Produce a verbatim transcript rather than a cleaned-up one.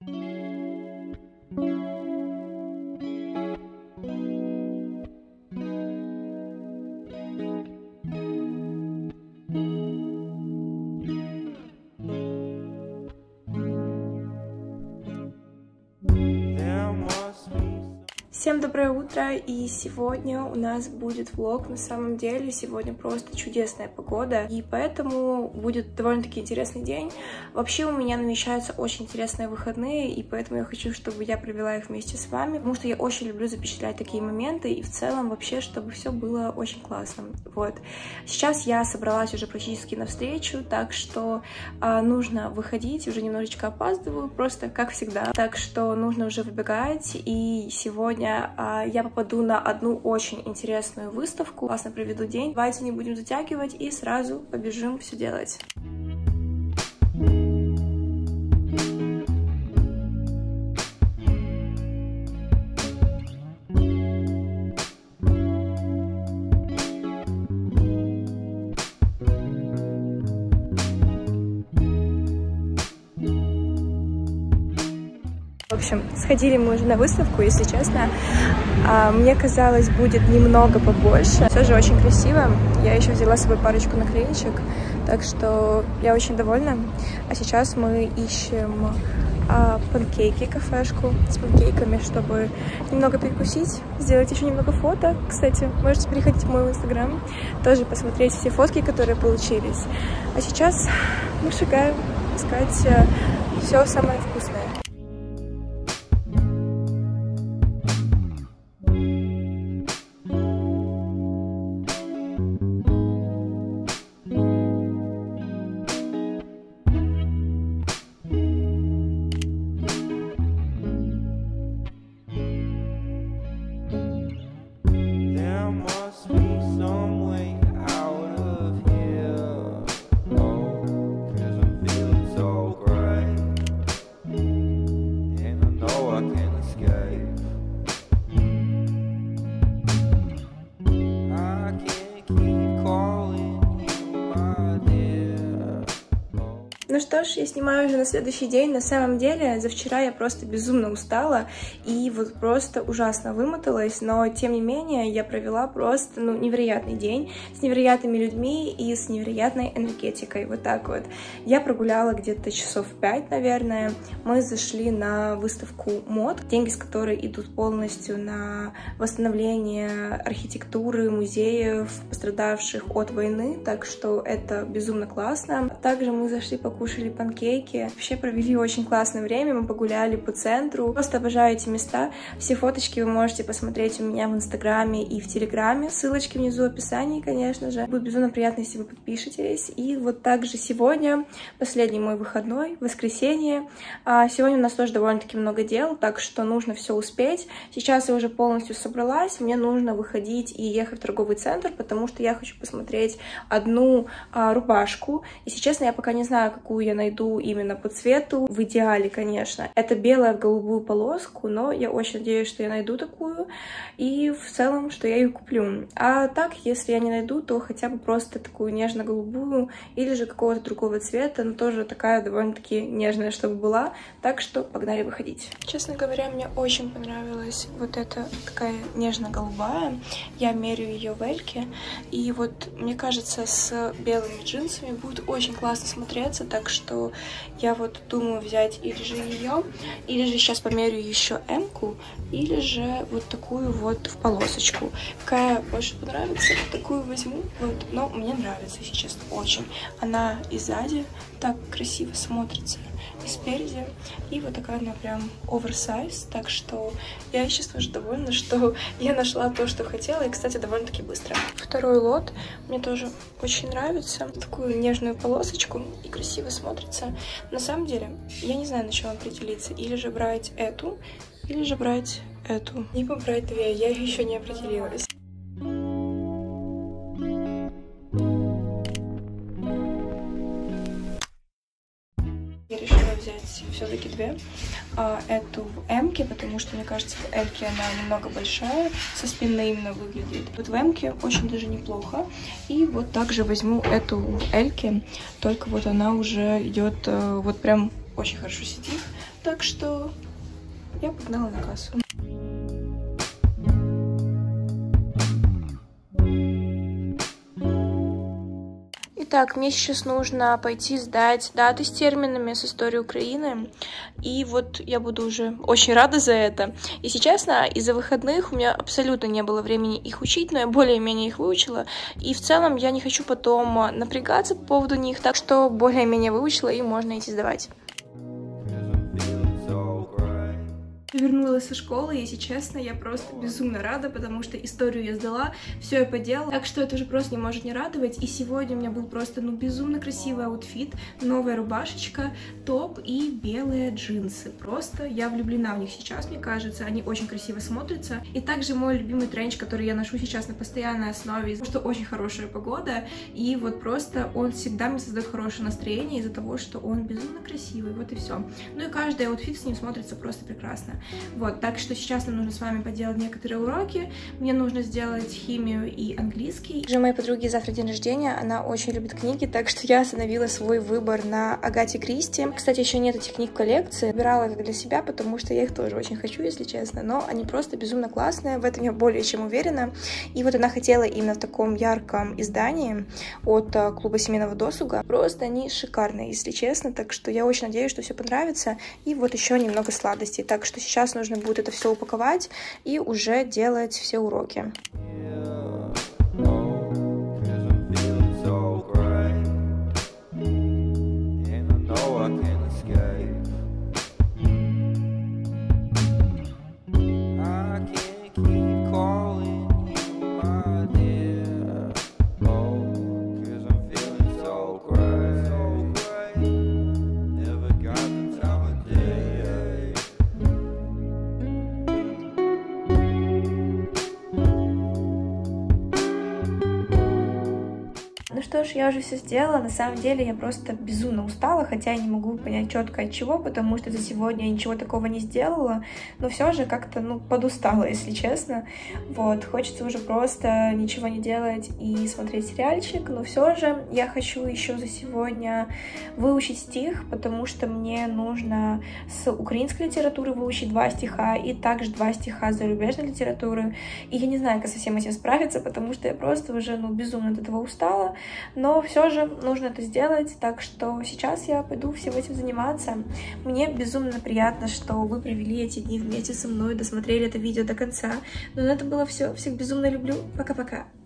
Всем доброе утро, и сегодня у нас будет влог. На самом деле сегодня просто чудесная погода, и поэтому будет довольно-таки интересный день. Вообще у меня намечаются очень интересные выходные, и поэтому я хочу, чтобы я провела их вместе с вами, потому что я очень люблю запечатлять такие моменты, и в целом вообще, чтобы все было очень классно. Вот. Сейчас я собралась уже практически навстречу, так что а, нужно выходить, уже немножечко опаздываю, просто как всегда. Так что нужно уже выбегать, и сегодня я попаду на одну очень интересную выставку. Классно проведу день. Давайте не будем затягивать и сразу побежим все делать. В общем, сходили мы уже на выставку, если честно. Мне казалось, будет немного побольше. Все же очень красиво. Я еще взяла с собой парочку наклеечек, так что я очень довольна. А сейчас мы ищем а, панкейки, кафешку с панкейками, чтобы немного перекусить, сделать еще немного фото. Кстати, можете переходить в мой инстаграм, тоже посмотреть все фотки, которые получились. А сейчас мы шагаем искать все самое вкусное. Ну что ж, я снимаю уже на следующий день. На самом деле, за вчера я просто безумно устала и вот просто ужасно вымоталась, но тем не менее я провела просто, ну, невероятный день с невероятными людьми и с невероятной энергетикой, вот так вот. Я прогуляла где-то часов пять, наверное. Мы зашли на выставку мод, деньги с которой идут полностью на восстановление архитектуры, музеев, пострадавших от войны, так что это безумно классно. Также мы зашли покушать, кушали панкейки. Вообще провели очень классное время, мы погуляли по центру. Просто обожаю эти места. Все фоточки вы можете посмотреть у меня в инстаграме и в телеграме. Ссылочки внизу в описании, конечно же. Будет безумно приятно, если вы подпишетесь. И вот также сегодня, последний мой выходной, воскресенье. Сегодня у нас тоже довольно-таки много дел, так что нужно все успеть. Сейчас я уже полностью собралась, мне нужно выходить и ехать в торговый центр, потому что я хочу посмотреть одну а, рубашку. И, если честно, я пока не знаю, какую я найду именно по цвету. В идеале, конечно, это белая в голубую полоску, но я очень надеюсь, что я найду такую, и в целом, что я ее куплю. А так, если я не найду, то хотя бы просто такую нежно-голубую или же какого-то другого цвета, но тоже такая довольно-таки нежная, чтобы была. Так что погнали выходить. Честно говоря, мне очень понравилась вот эта такая нежно-голубая. Я меряю ее в Эльке, и вот мне кажется, с белыми джинсами будет очень классно смотреться, так что я вот думаю взять или же ее, или же сейчас померю еще М-ку, или же вот такую вот в полосочку. Какая больше понравится, такую возьму. Вот, но мне нравится, если честно, очень. Она и сзади так красиво смотрится, и спереди. И вот такая она прям оверсайз, так что я сейчас тоже довольна, что я нашла то, что хотела, и, кстати, довольно-таки быстро. Второй лот мне тоже очень нравится. Такую нежную полосочку, и красиво смотрится. На самом деле, я не знаю, на чем определиться. Или же брать эту, или же брать эту. Либо брать две, я еще не определилась. Я решила взять все-таки две. А, эту в М-ке, потому что, мне кажется, в Эльке она немного большая, со спины именно выглядит. Вот в М-ке очень даже неплохо. И вот также возьму эту в Эльке, только вот она уже идет, вот прям очень хорошо сидит. Так Так что я погнала на кассу. Итак, мне сейчас нужно пойти сдать даты с терминами с истории Украины, и вот я буду уже очень рада за это. Если честно, из-за выходных у меня абсолютно не было времени их учить, но я более-менее их выучила, и в целом я не хочу потом напрягаться по поводу них, так что более-менее выучила, и можно идти сдавать. Вернулась со школы, и, если честно, я просто безумно рада, потому что историю я сдала, все я поделала, так что это уже просто не может не радовать. И сегодня у меня был просто, ну, безумно красивый аутфит, новая рубашечка, топ и белые джинсы. Просто я влюблена в них сейчас, мне кажется, они очень красиво смотрятся. И также мой любимый тренч, который я ношу сейчас на постоянной основе, потому что очень хорошая погода, и вот просто он всегда мне создает хорошее настроение из-за того, что он безумно красивый, вот и все. Ну и каждый аутфит с ним смотрится просто прекрасно. Вот, так что сейчас нам нужно с вами поделать некоторые уроки. Мне нужно сделать химию и английский. Уже моей подруги завтра день рождения, она очень любит книги, так что я остановила свой выбор на Агате Кристи. Кстати, еще нет этих книг в коллекции. Выбирала их для себя, потому что я их тоже очень хочу, если честно, но они просто безумно классные, в этом я более чем уверена. И вот она хотела именно в таком ярком издании от клуба семейного досуга. Просто они шикарные, если честно, так что я очень надеюсь, что все понравится. И вот еще немного сладостей, так что сейчас Сейчас нужно будет это все упаковать и уже делать все уроки. Ну что ж, я уже все сделала. На самом деле я просто безумно устала, хотя я не могу понять четко от чего, потому что за сегодня я ничего такого не сделала, но все же как-то, ну, подустала, если честно. Вот, хочется уже просто ничего не делать и смотреть сериальчик, но все же я хочу еще за сегодня выучить стих, потому что мне нужно с украинской литературы выучить два стиха и также два стиха зарубежной литературы. И я не знаю, как со всем этим справиться, потому что я просто уже, ну, безумно от этого устала. Но все же нужно это сделать, так что сейчас я пойду всем этим заниматься. Мне безумно приятно, что вы провели эти дни вместе со мной, досмотрели это видео до конца. Но на это было все. Всех безумно люблю. Пока-пока.